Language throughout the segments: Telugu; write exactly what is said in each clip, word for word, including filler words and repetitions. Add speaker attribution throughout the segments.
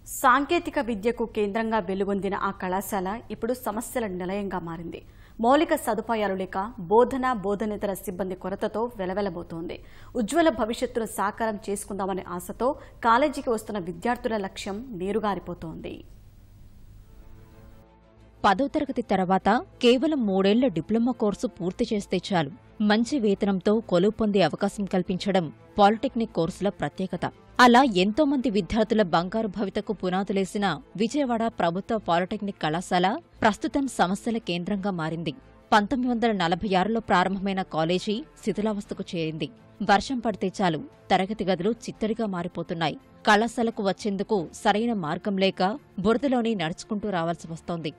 Speaker 1: సాంకేతిక విద్యకు కేంద్రంగా వెలుగొందిన ఆ కళాశాల ఇప్పుడు సమస్యల నిలయంగా మారింది. మౌలిక సదుపాయాలు లేక బోధన బోధనేతర సిబ్బంది కొరతతో వెలవెలబోతోంది. ఉజ్వల భవిష్యత్తును సాకారం చేసుకుందామనే ఆశతో కాలేజీకి వస్తున్న విద్యార్థుల లక్ష్యం నీరుగారిపోతోంది.
Speaker 2: పదో తరగతి తర్వాత కేవలం మూడేళ్ల డిప్లొమా కోర్సు పూర్తి చేస్తే చాలు మంచి వేతనంతో కొలువు పొందే అవకాశం కల్పించడం పాలిటెక్నిక్ కోర్సుల ప్రత్యేకత. అలా ఎంతో మంది విద్యార్థుల బంగారు భవితకు పునాదులేసిన విజయవాడ ప్రభుత్వ పాలిటెక్నిక్ కళాశాల ప్రస్తుతం సమస్యల కేంద్రంగా మారింది. పంతొమ్మిది వందల నలభై ఆరులో ప్రారంభమైన కాలేజీ శిథిలావస్థకు చేరింది. వర్షం పడితే చాలు తరగతి గదులు చిత్తడిగా మారిపోతున్నాయి. కళాశాలకు వచ్చేందుకు సరైన మార్గం లేక బురదలోని నడుచుకుంటూ రావాల్సి వస్తోంది.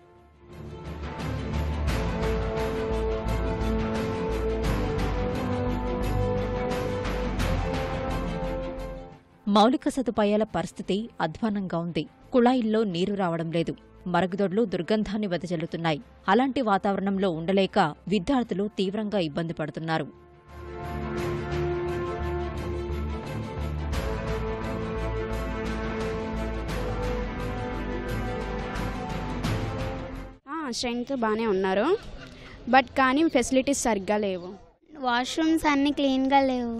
Speaker 2: మౌలిక సదుపాయాల పరిస్థితి అధ్వానంగా ఉంది. కుళాయిల్లో నీరు రావడం లేదు. మరుగుదొడ్లు దుర్గంధాన్ని వెదజల్లుతున్నాయి. అలాంటి వాతావరణంలో ఉండలేక విద్యార్థులు తీవ్రంగా ఇబ్బంది పడుతున్నారు.
Speaker 3: స్ట్రెంగ్త్ బాగానే ఉన్నారు, బట్ కానీ ఫెసిలిటీస్ సరిగ్గా లేవు.
Speaker 4: వాష్రూమ్స్ అన్నీ క్లీన్గా లేవు,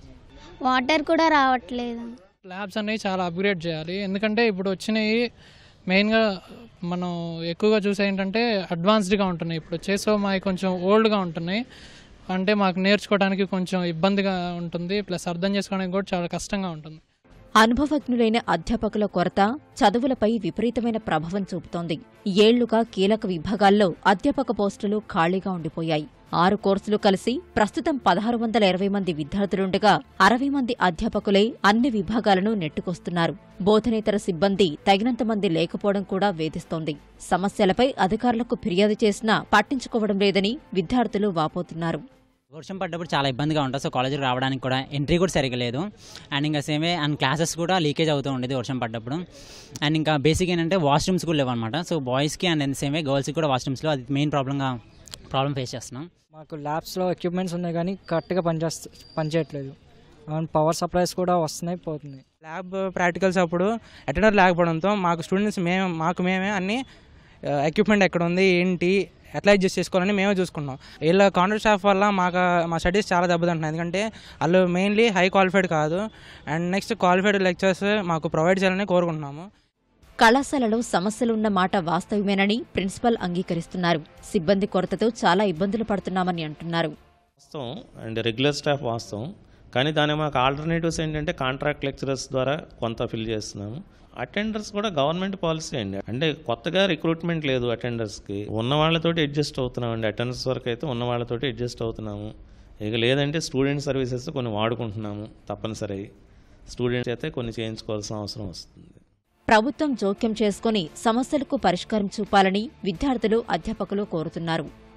Speaker 4: వాటర్ కూడా రావట్లేదు.
Speaker 5: ల్యాబ్స్ అనేవి చాలా అప్గ్రేడ్ చేయాలి. ఎందుకంటే ఇప్పుడు వచ్చినవి మెయిన్గా మనం ఎక్కువగా చూసే ఏంటంటే అడ్వాన్స్డ్గా ఉంటున్నాయి. ఇప్పుడు చేసో మావి కొంచెం ఓల్డ్గా ఉంటున్నాయి. అంటే మాకు నేర్చుకోవడానికి కొంచెం ఇబ్బందిగా ఉంటుంది, ప్లస్ అర్థం చేసుకోవడానికి కూడా చాలా కష్టంగా ఉంటుంది.
Speaker 2: అనుభవజ్ఞులైన అధ్యాపకుల కొరత చదువులపై విపరీతమైన ప్రభావం చూపుతోంది. ఏళ్లుగా కీలక విభాగాల్లో అధ్యాపక పోస్టులు ఖాళీగా ఉండిపోయాయి. ఆరు కోర్సులు కలిసి ప్రస్తుతం పదహారు వందల ఇరవై మంది విద్యార్థులుండగా అరవై మంది అధ్యాపకులే అన్ని విభాగాలను నెట్టుకొస్తున్నారు. బోధనేతర సిబ్బంది తగినంత మంది లేకపోవడం కూడా వేధిస్తోంది. సమస్యలపై అధికారులకు ఫిర్యాదు చేసినా పట్టించుకోవడం లేదని విద్యార్థులు వాపోతున్నారు.
Speaker 6: వర్షం పడ్డప్పుడు చాలా ఇబ్బందిగా ఉంటుంది. సో కాలేజీకి రావడానికి కూడా ఎంట్రీ కూడా సరిగా లేదు. అండ్ ఇంకా సేమే అండ్ క్లాసెస్ కూడా లీకేజ్ అవుతూ ఉండేది వర్షం పడ్డప్పుడు. అండ్ ఇంకా బేసిక్ ఏంటంటే వాష్రూమ్స్ కూడా లేవు అనమాట. సో బాయ్స్కి అండ్ సేమే గర్ల్స్కి కూడా వాష్రూమ్స్లో అది మెయిన్ ప్రాబ్లంగా ప్రాబ్లం ఫేస్ చేస్తున్నాం.
Speaker 7: మాకు ల్యాబ్స్లో ఎక్విప్మెంట్స్ ఉన్నాయి కానీ కరెక్ట్గా పనిచేస్త పనిచేయట్లేదు. అండ్ పవర్ సప్లైస్ కూడా వస్తున్నాయి పోతున్నాయి.
Speaker 8: ల్యాబ్ ప్రాక్టికల్స్ అప్పుడు అటెండర్ లేకపోవడంతో మాకు స్టూడెంట్స్ మేము మాకు మేమే అన్ని ఎక్విప్మెంట్ ఎక్కడ ఉంది ఏంటి ఎట్లా అడ్జస్ట్ చేసుకోవాలని మేమే చూసుకున్నాం. వీళ్ళ కాంట్రాక్ట్ స్టాఫ్ వల్ల మాకు మా స్టడీస్ చాలా దెబ్బతింటున్నాయి. ఎందుకంటే వాళ్ళు మెయిన్లీ హై క్వాలిఫైడ్ కాదు. అండ్ నెక్స్ట్ క్వాలిఫైడ్ లెక్చర్స్ మాకు ప్రొవైడ్ చేయాలని కోరుకుంటున్నాము.
Speaker 2: కళాశాలలో సమస్యలున్న మాట వాస్తవమేనని ప్రిన్సిపల్ అంగీకరిస్తున్నారు. సిబ్బంది కొరతతో చాలా ఇబ్బందులు పడుతున్నామని అంటున్నారు.
Speaker 9: వాస్తవం అండ్ రెగ్యులర్ స్టాఫ్ వాస్తవం, కానీ దాని మాకు ఆల్టర్నేటివ్స్ ఏంటంటే కాంట్రాక్ట్ లెక్చరర్స్ ద్వారా కొంత ఫిల్ చేస్తున్నాము. అటెండర్స్ కూడా గవర్నమెంట్ పాలసీ అండి. అంటే కొత్తగా రిక్రూట్మెంట్ లేదు అటెండర్స్కి. ఉన్న వాళ్ళతోటి అడ్జస్ట్ అవుతున్నాం అండి. అటెండర్స్ వరకు అయితే ఉన్న వాళ్ళతోటి అడ్జస్ట్ అవుతున్నాము. ఇక లేదంటే స్టూడెంట్ సర్వీసెస్ కొన్ని వాడుకుంటున్నాము. తప్పనిసరి స్టూడెంట్స్ అయితే కొన్ని చేయించుకోవాల్సిన అవసరం వస్తుంది.
Speaker 2: ప్రభుత్వం జోక్యం చేసుకుని సమస్యలకు పరిష్కారం చూపాలని విద్యార్థులు అధ్యాపకులు కోరుతున్నారు.